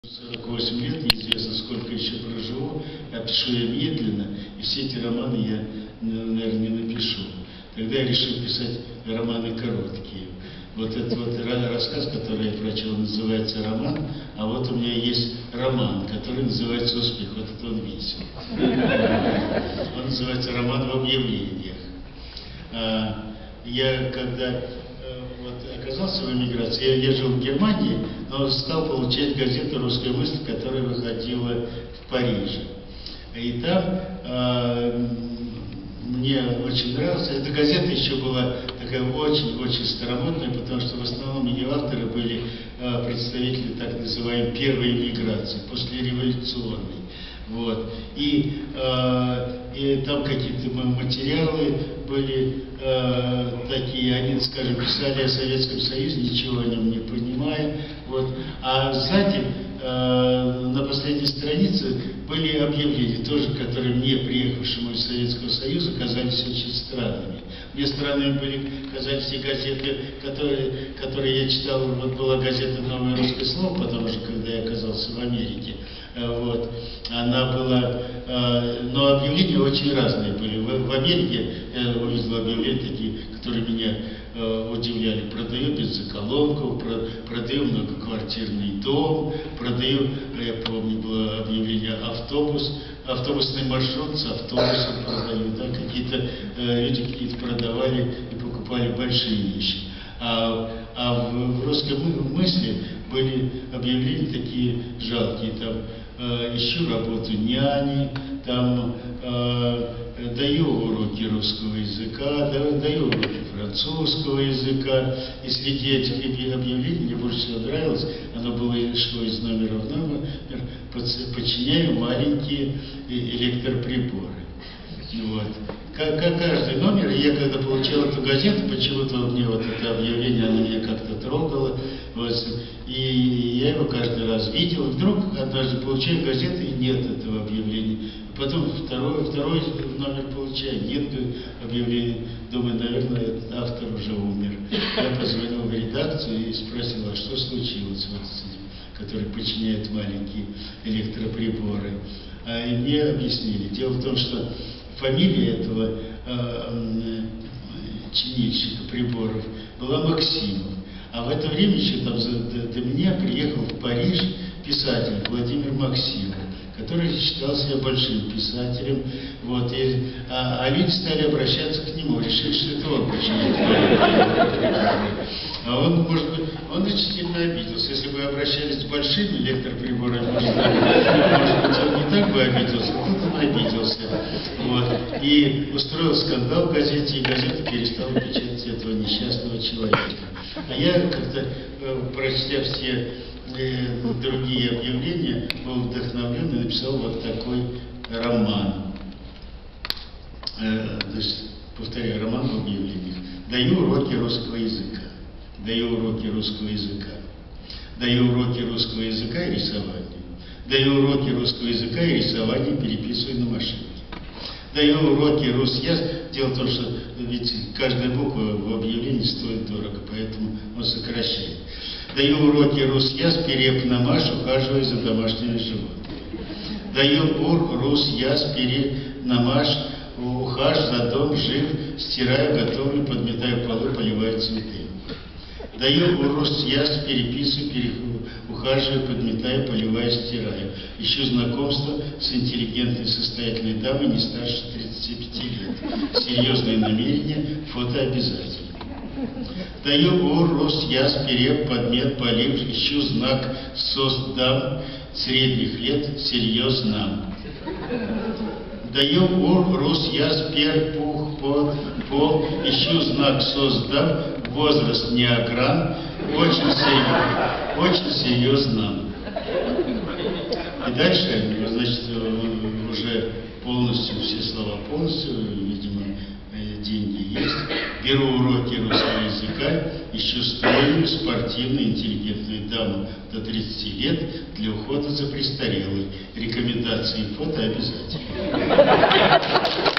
48 лет, неизвестно, сколько еще проживу, а пишу я медленно, и все эти романы я, наверное, не напишу. Тогда я решил писать романы короткие. Вот этот вот рассказ, который я прочел, называется «Роман», а вот у меня есть роман, который называется «Успех». Вот это он весел. Он называется «Роман в объявлениях». Я когда оказался в эмиграции, я жил в Германии, но стал получать газету «Русская мысль», которая выходила в Париже. И там мне очень нравилось. Эта газета еще была такая очень-очень старомодная, потому что в основном ее авторы были представители так называемой первой эмиграции, послереволюционной. Вот. И там какие-то материалы были такие, они, скажем, писали о Советском Союзе, ничего о нем не понимая. Вот. А сзади, на последней странице, были объявления, тоже, которые мне, приехавшему из Советского Союза, казались очень странными. Мне странными казались и газеты, которые я читал. Вот была газета «Новое русское слово», потом уже, когда я оказался в Америке. Вот. Она была, но объявления очень разные были. В Америке я увидел объявления такие, которые меня удивляли. Продаю бензоколонку, продаю многоквартирный дом, продаю, я помню, было объявление автобусный маршрут с автобусом продаю, да, какие-то люди какие-то продавали и покупали большие вещи. А в «Русской мысли» были объявления такие жалкие, там ищу работу няни, там даю уроки русского языка, даю уроки французского языка. И среди этих объявлений мне больше всего нравилось, оно было шло из номера в номер, подчиняю маленькие электроприборы. Вот. Каждый номер, я когда получал эту газету, почему-то мне вот это объявление, оно меня как-то трогало, вот, и я его каждый раз видел. Вдруг однажды получаю газету, и нет этого объявления. Потом второй номер получаю, нет объявления. Думаю, наверное, этот автор уже умер. Я позвонил в редакцию и спросил, а что случилось вот с этим, который подчиняет маленькие электроприборы. И мне объяснили. Дело в том, что фамилия этого чинильщика приборов была Максимов. А в это время еще там до меня приехал в Париж писатель Владимир Максимов, который считал себя большим писателем. Вот, а люди стали обращаться к нему, решили, что это он починит. А он, может быть, он очень сильно обиделся. Если бы обращались с большими электроприборами, может быть, он не так бы обиделся, а тут он обиделся. Вот. И устроил скандал в газете, и газета перестала печатать этого несчастного человека. А я как-то, прочтя все другие объявления, был вдохновлен и написал вот такой роман. Значит, повторяю, роман в объявлениях. Даю уроки русского языка. Даю уроки русского языка. Даю уроки русского языка и рисования. Даю уроки русского языка и рисования, переписываю на машинке. Даю уроки русский. Дело в том, что ведь каждая буква в объявлении стоит дорого, поэтому он сокращает. Даю уроки рус-яс, переп на маш, ухаживая за домашними животными. Даю рус-яс, переп на маш, ухаживаю за дом, жив, стираю, готовлю, подметаю полы, поливаю цветы. Даю рус-яс, переписываю, ухаживаю, подметаю, поливаю, стираю. Ищу знакомство с интеллигентной, состоятельной дамой не старше 35 лет. Серьезные намерения, фото обязательно. Даю рус-яс, переп, подмет, полив, ищу знак СОС дам средних лет, серьезно. Даю рус-яс, пер, пух, пол, ищу знак СОС дам, возраст неогран, очень серьезно. И дальше, значит, уже полностью, все слова полностью, видимо, деньги есть. Беру уроки русского языка, ищу стройную, спортивную, интеллигентную даму до 30 лет для ухода за престарелой. Рекомендации и фото обязательно.